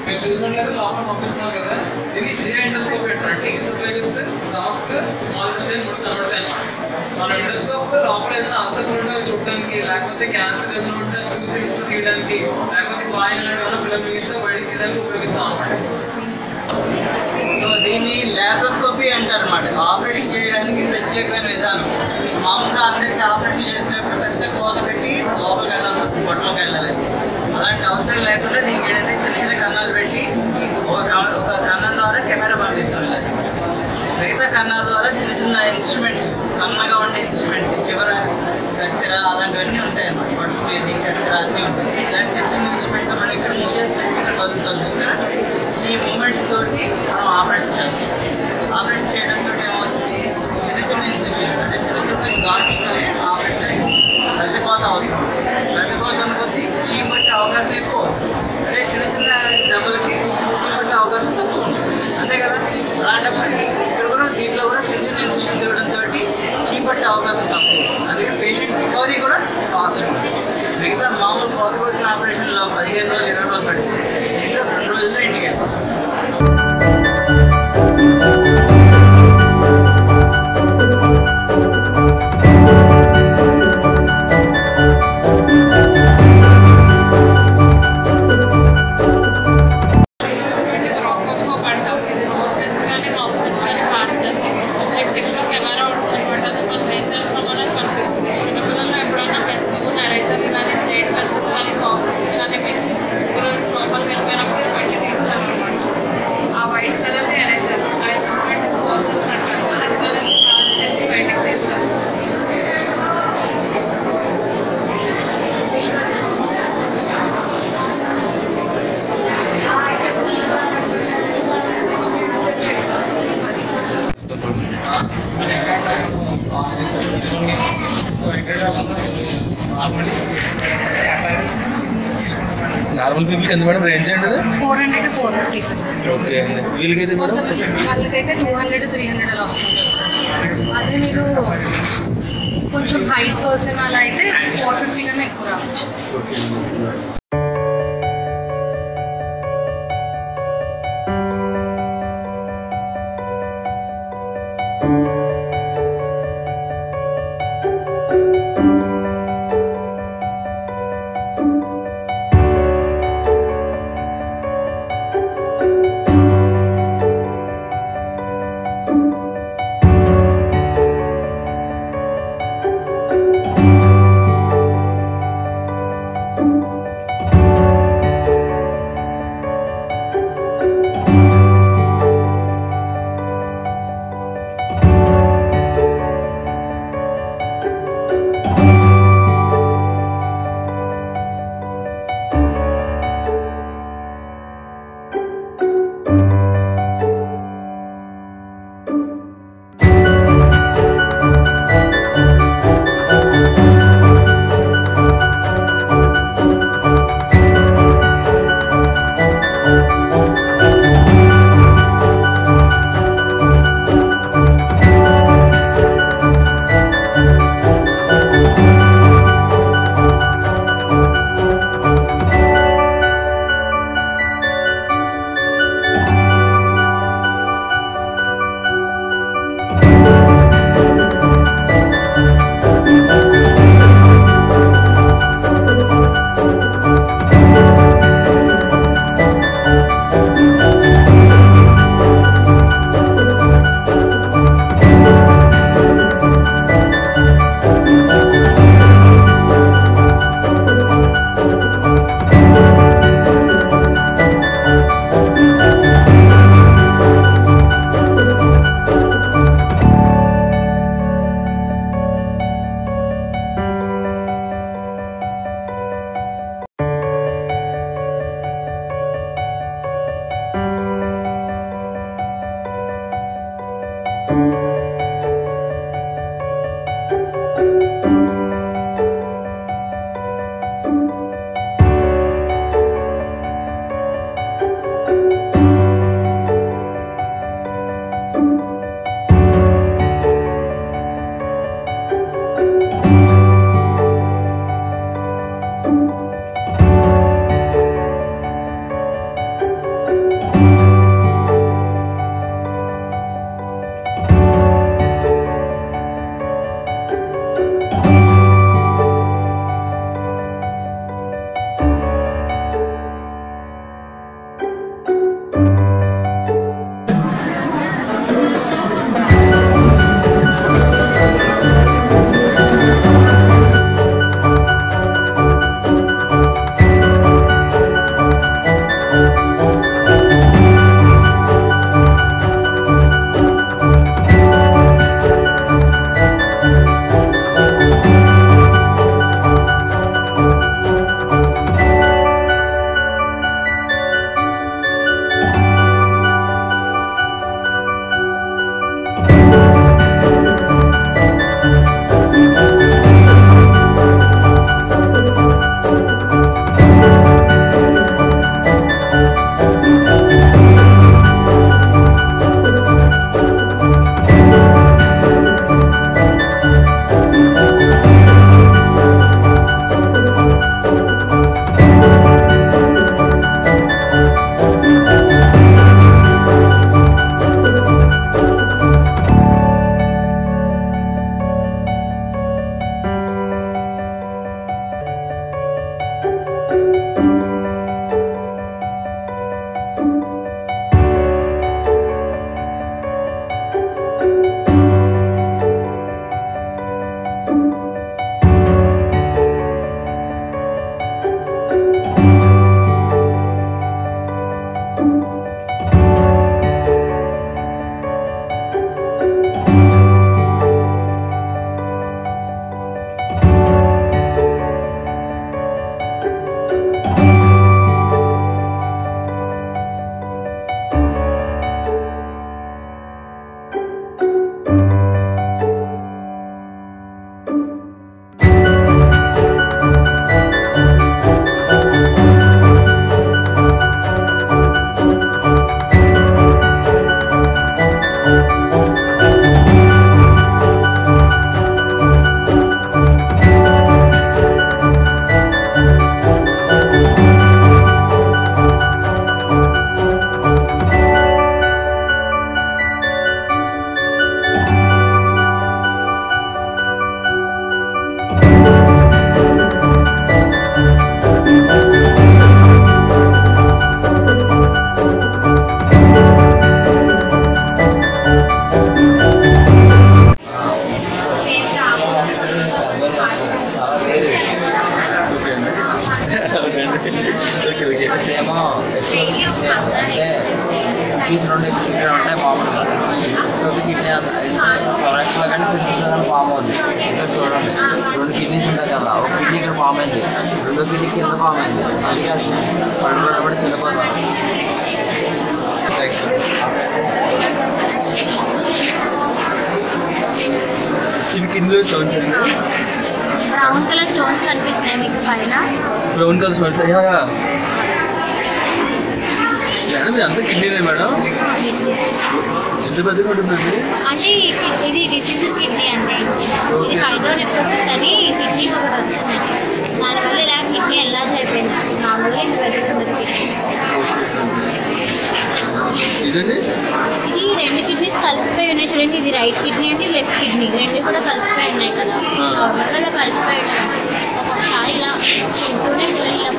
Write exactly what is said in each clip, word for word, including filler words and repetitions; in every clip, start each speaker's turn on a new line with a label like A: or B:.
A: మీరు చూసినట్లయితే లోపల పంపిస్తున్నాం కదా, ఇది జియో ఎండోస్కోప్ ఏంటంటే ఈసోఫేగస్, స్టమక్, స్మాల్ ఇంటెస్టైన్ మూడు కనబడతాయి అన్నమాట. మన ఎండోస్కోప్ లోపల ఏదైనా అల్సర్స్ ఉంటే చూడడానికి, లేకపోతే క్యాన్సర్ ఏదైనా ఉంటే చూసి ఇంత తీయడానికి, లేకపోతే కాయిన్ లాంటి వల్ల పిల్లలు మిగిస్తే బయటకు తీయడానికి ఉపయోగిస్తాం అన్నమాట.
B: సో దీన్ని ల్యాప్రోస్కోపీ అంటారు అన్నమాట. ఆపరేషన్ చేయడానికి ప్రత్యేకమైన విధానం. మామూలుగా అందరికీ ఆపరేషన్ చేసినప్పుడు పెద్ద కోత పెట్టి లోపలికి వెళ్ళాలి, పొట్టలోకి వెళ్ళాలి. అలాంటి అవసరం లేకుండా దీనికి ఏంటంటే చిన్న చిన్న కన్నాలు పెట్టి ఒక ఒక కన్నం ద్వారా కెమెరా పంపిస్తాం. ఇలా మిగతా కన్నాల ద్వారా చిన్న చిన్న ఇన్స్ట్రుమెంట్స్, సన్నగా ఉండే ఇన్స్ట్రుమెంట్స్, చివర కత్తెర అలాంటివన్నీ ఉంటాయి అన్నమాట. పట్టుకునేది కత్తెర అన్నీ ఉంటాయి. ఇలాంటి చిన్న చిన్న ఇన్స్ట్రుమెంట్ మనం ఇక్కడ మూవ్ చేస్తే ఇక్కడ బదులుతాం చూసారా. ఈ మూమెంట్స్ తోటి మనం ఆపరేషన్ చేస్తాం. ఆపరేషన్ చేయడంతో ఏమవుతుంది, చిన్న చిన్న ఇన్సిడెంట్స్ అంటే చిన్న చిన్న ఘాట్లతోనే ఆపరేషన్ అయ్యింది. పెద్ద కోత అవసరం. పెద్ద కోత అనుకొద్ది చీపట్టే అవకాశం ఎక్కువ. అదే చిన్న చిన్న దెబ్బలకి చీపట్టే అవకాశం తక్కువ ఉంటుంది, అంతే కదా. అలాంటప్పుడు ఇక్కడ కూడా దీంట్లో కూడా చిన్న చిన్న ఇన్సిడెంట్స్ ఇవ్వడంతో చీపట్టే అవకాశం తక్కువ. అందుకే పేషెంట్ రికవరీ కూడా ఫాస్ట్ ఉంటుంది. మిగతా మామూలు కోత కోసిన ఆపరేషన్లో పదిహేను రోజులు ఇరవై రోజులు పడితే దీంట్లో రెండు రోజుల్లో ఇంటికి వెళ్ళాలి.
C: నార్మల్ పీపుల్కి ఎంత మేడం రేంజ్ అండి?
D: Four hundred to four fifty sir.
C: Okay అండి. వీళ్ళకైతే
D: వాళ్ళకైతే టూ హండ్రెడ్ త్రీ హండ్రెడ్ అలా వస్తుంది సార్. అదే మీరు కొంచెం హైట్ పర్సన్ అలా అయితే ఫోర్ ఫిఫ్టీ కన్నా ఎక్కువ రావచ్చు.
E: ఫామ్ అవుతుంది. ఇక్కడ చూడండి రెండు కిడ్నీస్ ఉంటాయి కదా, ఒక కిడ్నీ ఇక్కడ ఫామ్ అయింది, రెండో కిడ్నీ కింద ఫామ్ అయింది. అందుకే పళ్ళు పడబడి చిన్నపోతాం.
C: ఇవి కింద స్టోన్స్
F: బ్రౌన్ కలర్ స్టోన్స్ కనిపిస్తున్నాయి మీకు పైన.
C: బ్రౌన్ కలర్ స్టోన్స్ మేడం, ఇది అంతా కిడ్నీనే మేడం. ఎంత పెద్దగా ఉంటుందండి?
F: అంటే ఇది డిసీజ్ కిడ్నీ అండి. ఇది హైడ్రోనెఫ్రోసిస్ అని కిడ్నీ ఒకటి వచ్చిందండి. దానివల్ల ఇలా కిడ్నీ ఎల్లాజ్ అయిపోయింది. మామూలుగా ఇంత పెద్దగా కిడ్నీ.
C: ఇదండి
F: ఇది రెండు కిడ్నీస్ కలిసిపోయి ఉన్నాయి చూడండి. ఇది రైట్ కిడ్నీ అంటే లెఫ్ట్ కిడ్నీ రెండు కూడా కలిసిపోయి ఉన్నాయి కదా. నార్మల్గా కలిసిపోయి ఉన్నాయి. ఒకసారి ఇలా ఉంటూనే ఇలా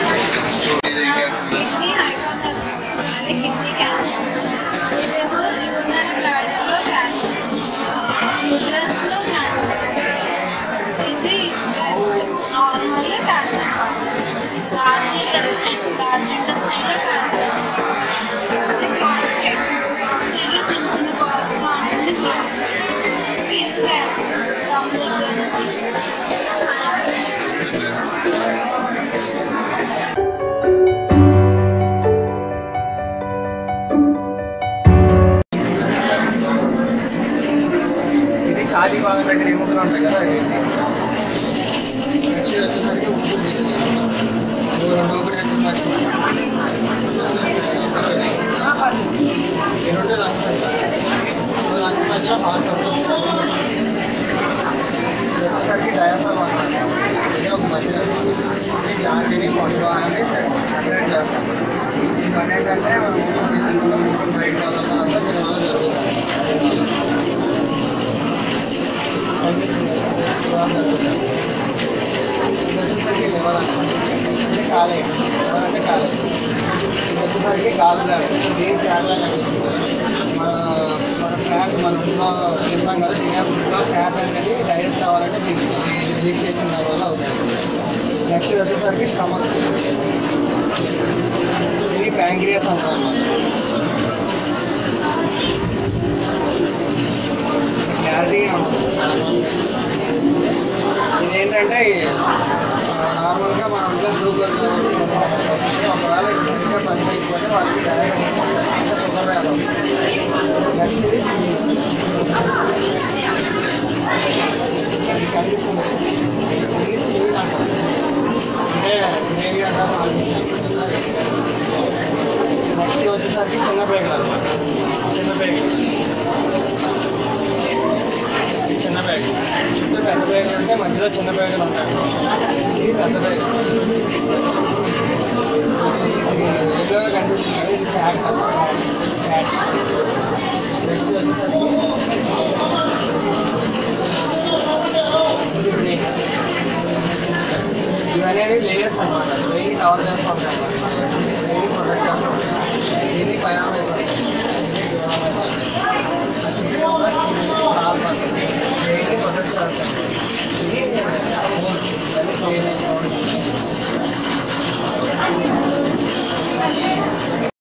D: కిడ్నీ క్యాన్సర్, ఇదేమో యూరినరీ బ్లాడర్లో క్యాన్సర్, యూట్రస్లో క్యాన్సర్, ఇది బ్రెస్ట్ నార్మల్గా క్యాన్సర్, లార్జ్ ఇంటెస్టైన్ లార్జ్ ఇంటెస్టైన్లో క్యాన్సర్, ఇది ప్రాస్టేట్ ప్రాస్టేట్లో చిన్న చిన్న బాల్స్లో ఉంటుంది, స్కిన్ క్యాన్సర్ దమ్ దగ్గర నుంచి.
B: చాలీ భాగం దగ్గర ఎముకలు ఉంటాయి కదా, నెక్స్ట్ వచ్చేసరికి ఉంటుంది రెండు ఒకటి రెండు లంగ్స్ లంగ్స్ మధ్యలో హార్ట్ ఉంటుంది. వచ్చేసరికి డయాఫ్రామ్ అన్నమాట. ఇది ఒక మధ్యలో చార్జీని పండు అనేది సపరేట్ చేస్తాం. పని ఏంటంటే మనం బయట వదలడం అంతా దీనివల్ల జరుగుతుంది. వచ్చేసరికి లివర్ అంటే కాలే లివర్ అంటే కాలే వచ్చేసరికి కాలు ఏ శాఖలా కనిపిస్తుంది. మన మన ఫ్యాట్ మన ఇంట్లో తింటాం కదా, తినేప్పుడు ఫ్యాట్ అనేది డైజెస్ట్ అవ్వాలంటే రిలీజ్ చేసిన వల్ల అవుతుంది. నెక్స్ట్ వచ్చేసరికి స్టమక్, ఇది ప్యాంక్రియాస్ అంటారు అన్నమాట. క్లారిటీ ఇదేంటంటే నార్మల్గా మన ఇంట్లో షుగర్ ఒకవేళ ఇంకా పని చేయకపోతే వాళ్ళకి డైరెక్ట్ షుగర్ వ్యాధి వస్తుంది. నెక్స్ట్ ఇది కనిపిస్తుంది ఇది స్లీవ్ అంటారు, అంటే గ్రేవీ అంటారు. నెక్స్ట్ వచ్చేసరికి చిన్న పేగలు అనమాట. చిన్న పేగలు చిన్న పేగలు చుట్టూ పెద్ద పేగలు ఉంటే మధ్యలో చిన్న పేగలు ఉంటాయి. ఇది పెద్ద పేగలు రెగ్యులర్గా కనిపిస్తుంది. ఇది ఫ్యాట్ ఫ్యాట్ నెక్స్ట్ వచ్చేసరికి ఇది బ్రెయిన్. ఇవనేవి లేయర్స్ అనమాట. బ్రెయిన్ కవర్ చేస్తూ ఉంటాయి అన్నమాట. బ్రెయిన్ ప్రొటెక్ట్ చేస్తూ ఉంటాయి. దీన్ని పైన